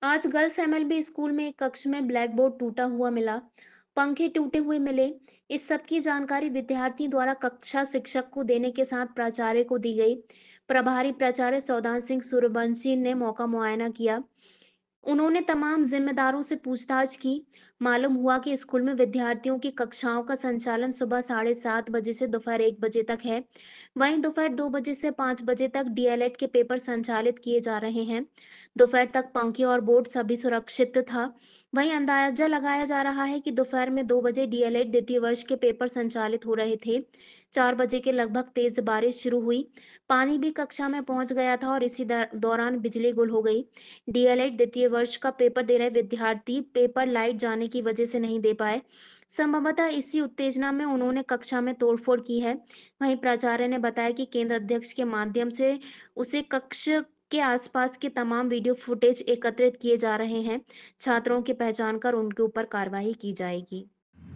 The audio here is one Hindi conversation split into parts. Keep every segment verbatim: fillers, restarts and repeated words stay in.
आज गर्ल्स एमएलबी स्कूल में एक कक्ष में ब्लैक बोर्ड टूटा हुआ मिला, पंखे टूटे हुए मिले। इस सब की जानकारी विद्यार्थी द्वारा कक्षा शिक्षक को देने के साथ प्राचार्य को दी गई। प्रभारी प्राचार्य सौदान सिंह सूर्यवंशी ने मौका मुआयना किया। उन्होंने तमाम जिम्मेदारों से पूछताछ की। मालूम हुआ कि स्कूल में विद्यार्थियों की कक्षाओं का संचालन सुबह साढ़े सात बजे से दोपहर एक बजे तक है। वहीं दोपहर दो बजे से पाँच बजे तक डीएलएड के पेपर संचालित किए जा रहे हैं। दोपहर तक पंखे और बोर्ड सभी सुरक्षित था। वहीं अंदाजा लगाया जा रहा है कि दोपहर में दो बजे डीएलएड द्वितीय वर्ष के पेपर संचालित हो रहे थे। चार बजे के लगभग तेज बारिश शुरू हुई। पानी भी कक्षा में पहुंच गया था और इसी दौरान बिजली गुल हो गई। डीएलएड द्वितीय वर्ष का पेपर दे रहे विद्यार्थी पेपर लाइट जाने की वजह से नहीं दे पाए। संभवतः इसी उत्तेजना में उन्होंने कक्षा में तोड़फोड़ की है। वहीं प्राचार्य ने बताया कि केंद्र अध्यक्ष के माध्यम से उसे कक्ष के आसपास के तमाम वीडियो फुटेज एकत्रित किए जा रहे हैं। छात्रों की पहचान कर उनके ऊपर कार्रवाई की जाएगी।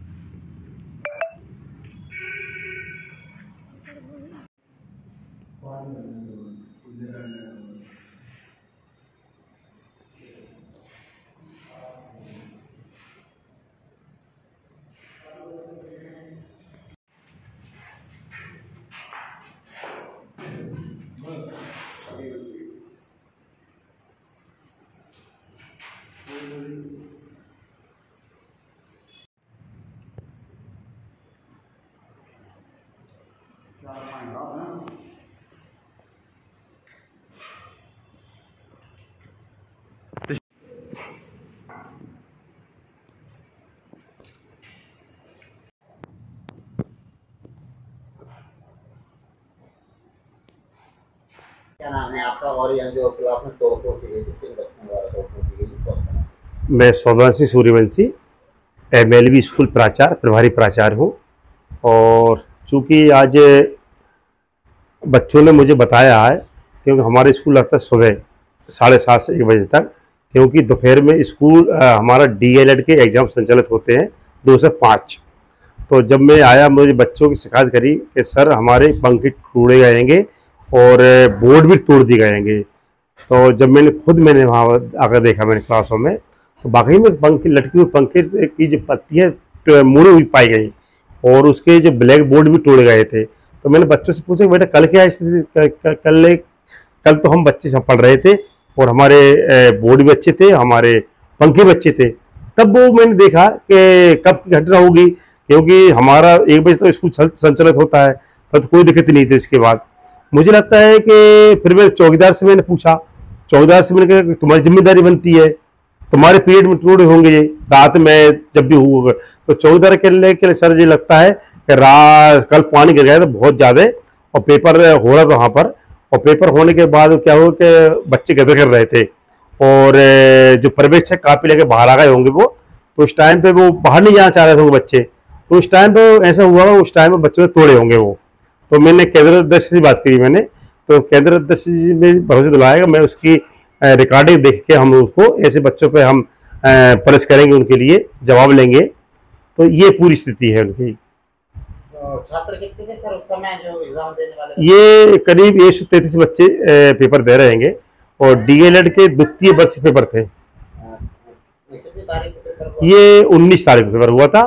क्या नाम है आपका और यहाँ जो क्लास में तोड़फोड़ की गई, किन बच्चों द्वारा तोड़फोड़ की गई, कौन सा नाम? मैं सौदान सिंह सूर्यवंशी एमएलबी स्कूल प्राचार्य प्रभारी प्राचार्य हूँ। और चूँकि आज बच्चों ने मुझे बताया है, क्योंकि हमारे स्कूल लगता है सुबह साढ़े सात से एक बजे तक, क्योंकि दोपहर में स्कूल हमारा डीएलएड के एग्ज़ाम संचालित होते हैं दो से पाँच। तो जब मैं आया, मुझे बच्चों की शिकायत करी कि सर हमारे पंखे टूटे गएंगे और बोर्ड भी तोड़ दिए गएंगे। तो जब मैंने खुद मैंने वहाँ आकर देखा मैंने क्लासों में, तो बाकी में पंखे लटकी हुई पंखे की जो पत्ती है मुड़ी हुई पाई गई और उसके जो ब्लैक बोर्ड भी टूट गए थे। तो मैंने बच्चों से पूछा बेटा कल क्या स्थिति, कल कल तो हम बच्चे सब पढ़ रहे थे और हमारे बोर्ड भी अच्छे थे, हमारे पंखे भी अच्छे थे। तब वो मैंने देखा कि कब की घटना होगी, क्योंकि हमारा एक बजे तक स्कूल संचालित होता है, तो कोई दिक्कत नहीं थी। इसके बाद मुझे लगता है कि फिर मैं चौकीदार से मैंने पूछा, चौकीदार से मैंने कहा तुम्हारी जिम्मेदारी बनती है, तुम्हारे पीरियड में टूटे होंगे ये रात में जब भी हुआ। तो चौकीदार के लिए सर जी लगता है कि रात कल पानी गिर गया था बहुत ज़्यादा और पेपर हो रहा था वहाँ पर, और पेपर होने के बाद क्या हुआ कि बच्चे गदर कर रहे थे और जो पर्यवेक्षक कापी लेके बाहर आ गए होंगे वो, तो उस टाइम पे वो बाहर नहीं जाना चाह रहे थे बच्चे। तो उस टाइम पे ऐसा हुआ, उस टाइम पे बच्चों ने तोड़े होंगे वो। तो मैंने केंद्र अध्यक्ष से बात करी मैंने, तो केंद्र अध्यक्ष जी ने भरोसा दिलाया मैं उसकी रिकॉर्डिंग देख के हम उसको ऐसे बच्चों पे हम परेश करेंगे, उनके लिए जवाब लेंगे। तो ये पूरी स्थिति है उनकी। तो छात्र कितने थे सर उस समय जो एग्जाम देने वाले? ये करीब एक सौ तैंतीस बच्चे पेपर दे रहे हैं और डीएलएड के द्वितीय वर्ष पेपर थे। कितनी तारीख को पेपर हुआ? ये उन्नीस तारीख को पेपर हुआ था।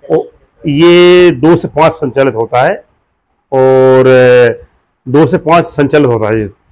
ये दो से पाँच संचालित होता है और दो से पाँच संचालित होता है।